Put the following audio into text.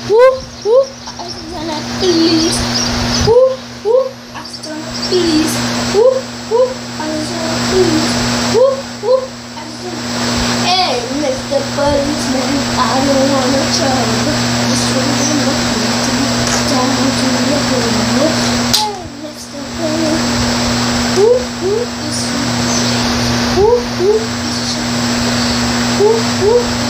Arizona, please. Arizona, please. Arizona, please. Arizona. Hey, Mr. Policeman, I don't wanna trouble. Just wanna look down to the hole. Hey, Mr. Policeman, is who is who?